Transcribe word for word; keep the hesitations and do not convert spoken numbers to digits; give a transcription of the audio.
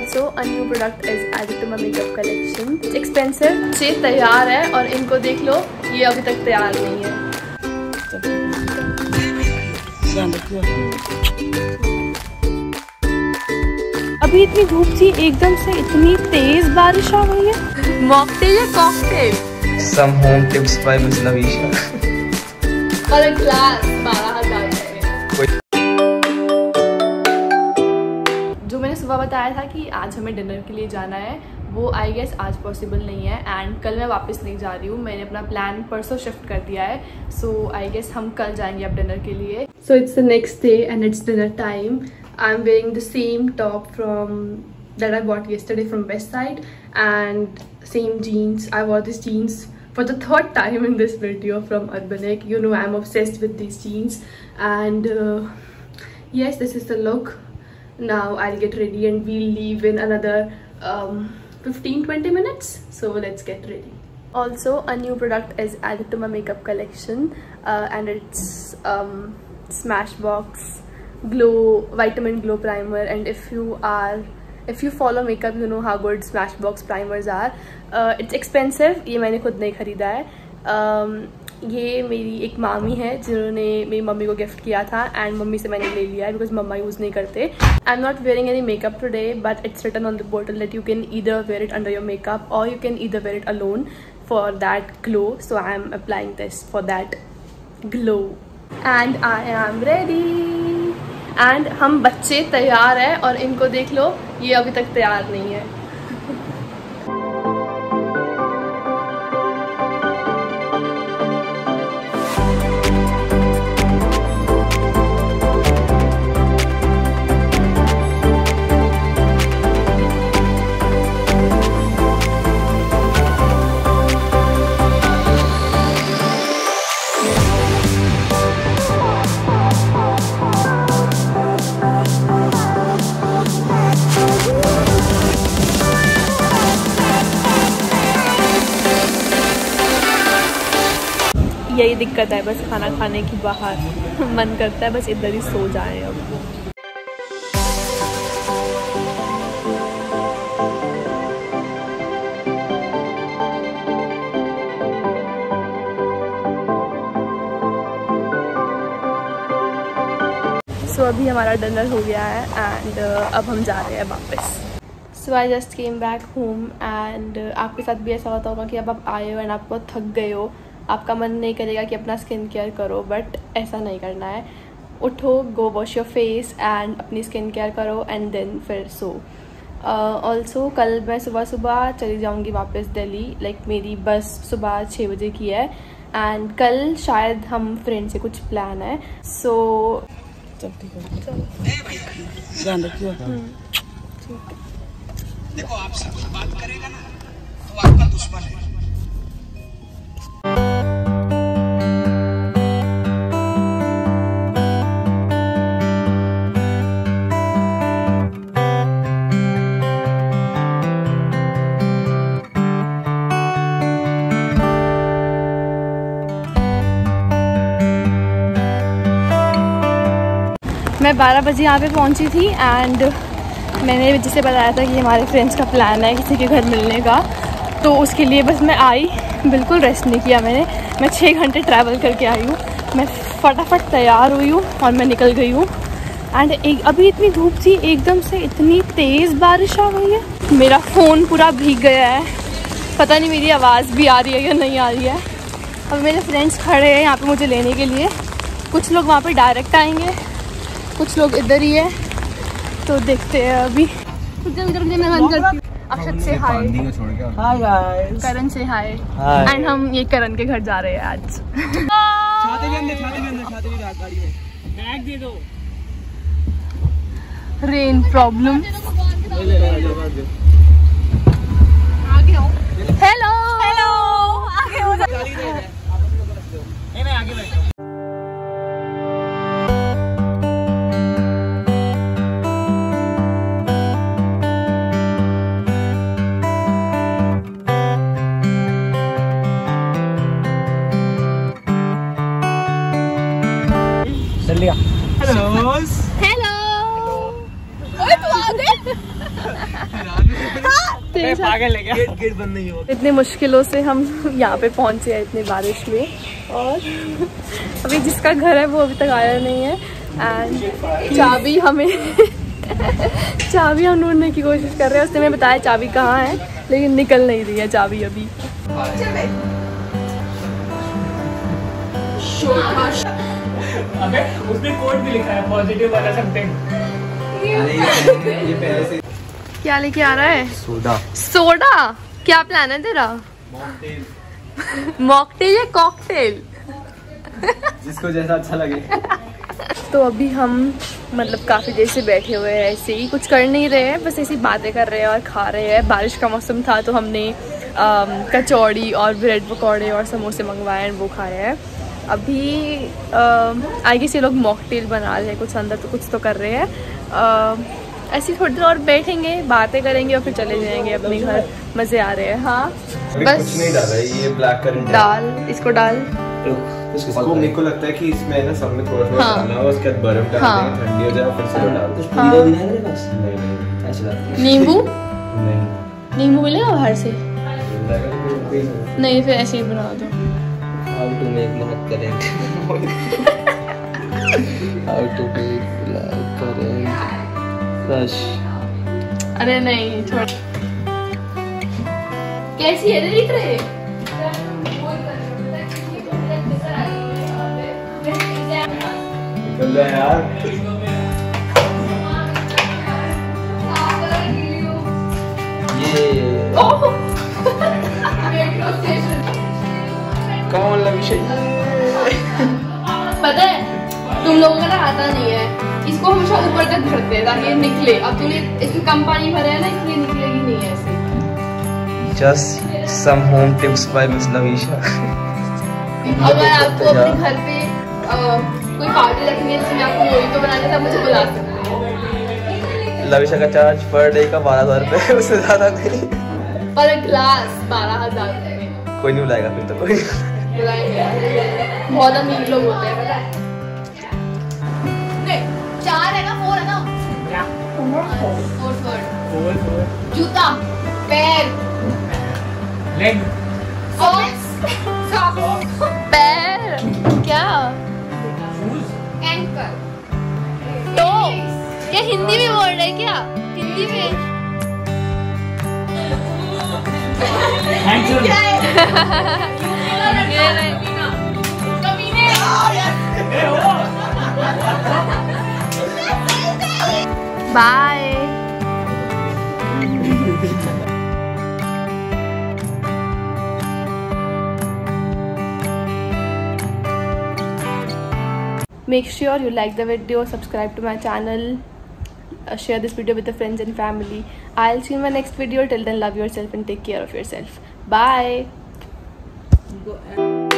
Also, a new product is added to my makeup collection. It's expensive. ये तैयार है और इनको देख लो, ये अभी तक तैयार नहीं है। अभी इतनी धूप थी, एकदम से इतनी तेज बारिश आ गई है। मॉकटेल या cocktail? Some home tips by Miss Navisha. और एक ग्लास बारह हजार जो मैंने सुबह बताया था कि आज हमें डिनर के लिए जाना है, वो आई गेस आज पॉसिबल नहीं है। एंड कल मैं वापस नहीं जा रही हूँ, मैंने अपना प्लान परसों शिफ्ट कर दिया है। सो आई गेस हम कल जाएंगे अब डिनर के लिए। So it's the next day and it's dinner time. I am wearing the same top from that I bought yesterday from West Side and same jeans. I wore these jeans for the third time in this video from Urbanic. You know I'm obsessed with these jeans and uh, yes, this is the look. Now I'll get ready and we'll leave in another um, fifteen to twenty minutes. So let's get ready. Also, a new product is added to my makeup collection uh, and it's um, Smashbox Glow Vitamin Glow Primer. And if you are if you follow makeup, you know how good Smashbox primers are. uh, it's expensive. ये मैंने खुद नहीं खरीदा है। um, ये मेरी एक मामी है जिन्होंने मेरी मम्मी को गिफ्ट किया था एंड मम्मी से मैंने ले लिया है बिकॉज मम्मा यूज़ नहीं करते। I am not wearing any makeup today but it's written on the bottle that you can either wear it under your makeup और you can either wear it alone for that glow. So I am applying this for that glow and I am ready. And हम बच्चे तैयार हैं और इनको देख लो, ये अभी तक तैयार नहीं है। यही दिक्कत है बस खाना खाने की, बाहर मन करता है बस इधर ही सो जाएं अब। सो so, अभी हमारा डिनर हो गया है एंड uh, अब हम जा रहे हैं वापस। So I just came back home and आपके साथ भी ऐसा होता होगा कि अब आप आए हो एंड आप बहुत थक गए हो, आपका मन नहीं करेगा कि अपना स्किन केयर करो, बट ऐसा नहीं करना है। उठो, go wash your face and अपनी स्किन केयर करो एंड देन फिर सो। ऑल्सो कल मैं सुबह सुबह चली जाऊंगी वापस दिल्ली। लाइक like, मेरी बस सुबह छः बजे की है एंड कल शायद हम फ्रेंड से कुछ प्लान है। सो चल ठीक है, ध्यान रखिए। देखो आपसे कुछ बात करेगा ना तो आपका दुश्मन है। मैं बारह बजे यहाँ पे पहुँची थी एंड मैंने जिसे बताया था कि हमारे फ्रेंड्स का प्लान है किसी के घर मिलने का, तो उसके लिए बस मैं आई, बिल्कुल रेस्ट नहीं किया मैंने। मैं छः घंटे ट्रैवल करके आई हूँ, मैं फटाफट तैयार हुई हूँ और मैं निकल गई हूँ। एंड एक अभी इतनी धूप थी, एकदम से इतनी तेज़ बारिश आ गई है। मेरा फ़ोन पूरा भीग गया है, पता नहीं मेरी आवाज़ भी आ रही है या नहीं आ रही है। अब मेरे फ्रेंड्स खड़े हैं यहाँ पे मुझे लेने के लिए, कुछ लोग वहाँ पे डायरेक्ट आएंगे, कुछ लोग इधर ही है, तो देखते हैं अभी। अक्षत से हाय, हाय गाइस, करण से हाय एंड हम ये करण के घर जा रहे हैं आज। छाते भी अंदर, छाते भी अंदर, छाते भी गाड़ी में बैग दे दो। Rain problem. हेलो हेलो, आगे हो जा। नहीं मैं आगे बैठा। हेलो हेलो, ओए तू आ गए। पागल है क्या? गेट गेट बंद नहीं हुआ। इतनी मुश्किलों से हम यहाँ पे पहुँचे हैं इतनी बारिश में, और अभी जिसका घर है वो अभी तक आया नहीं है। एंड चाबी हमें चाबी हम ढूंढने की कोशिश कर रहे हैं। उसने हमें बताया चाबी कहाँ है, लेकिन निकल नहीं रही है चाबी अभी। अबे उसमें कोड भी लिखा है पॉजिटिव वाला समथिंग। ये पहले से क्या लेके आ रहा है? सोडा। सोडा? क्या प्लान है तेरा? मॉकटेल या कॉकटेल? जिसको जैसा अच्छा लगे। तो अभी हम मतलब काफ़ी देर से बैठे हुए हैं, ऐसे ही कुछ कर नहीं रहे हैं, बस ऐसी बातें कर रहे हैं और खा रहे हैं। बारिश का मौसम था तो हमने कचौड़ी और ब्रेड पकौड़े और समोसे मंगवाए हैं, वो खाए हैं। अभी आई गेस ये लोग मॉकटेल बना रहे हैं, कुछ अंदर तो कुछ तो कर रहे हैं। ऐसी थोड़ी देर और बैठेंगे, बातें करेंगे और फिर चले जाएंगे अपने घर। मज़े आ रहे हैं। हाँ बस कुछ नहीं डाला है, ये ब्लैक करंट डाल, इसको डाल। इसको मेरे को लगता है कि इसमें ना सब में थोड़ा थोड़ा हाँ। डालना होगा, उसके बाद बर्फ डाल हाँ। देंगे, ठंडी हो जाए फिर से डाल कुछ हाँ। पुदीना भी है मेरे पास? नहीं नहीं ऐसी बात नींबू नहीं नींबू मिलेगा बाहर से? नहीं। नहीं, फिर ऐसे ही बना दो। How to make black currant how to make black currant crush. अरे नहीं, छोड़। कैसी है तेरी ट्रे? निकल जाए यार। ये कौन लवी पता है तुम लोगों का ना आता नहीं है, इसको हमेशा ऊपर तक भरते हैं ताकि ये निकले। अब तूने इसमें कम पानी भरा है ना, इसलिए निकलेगी नहीं है ऐसे। just some home tips by Miss Navisha। अगर आपको अपने घर पे आ, कोई पार्टी रखनी है जिसमें आपको मोहितो बनाना है, तब मुझे बुला सकते हो। लविशा का चार्ज पर डे का बारह हजार रुपये, उससे ज्यादा नहीं। पर ग्लास बारह हजार रुपये। कोई नहीं बुलाएगा फिर तो कोई। बुलाएंगे, बहुत अमीर लोग होते हैं पता है। नहीं, चार है ना, फोर है ना? क्या? Four four. Four four. जूता, पैर, लेग, सॉक्स, पैर, क्या? शूज, एंकल, तो क्या हिंदी में बोल रहे क्या? हिंदी में हैंडसम। ये नहीं। Bye. Make sure you like the video, subscribe to my channel, uh, share this video with your friends and family. I'll see you in my next video. Till then, love yourself and take care of yourself. Bye.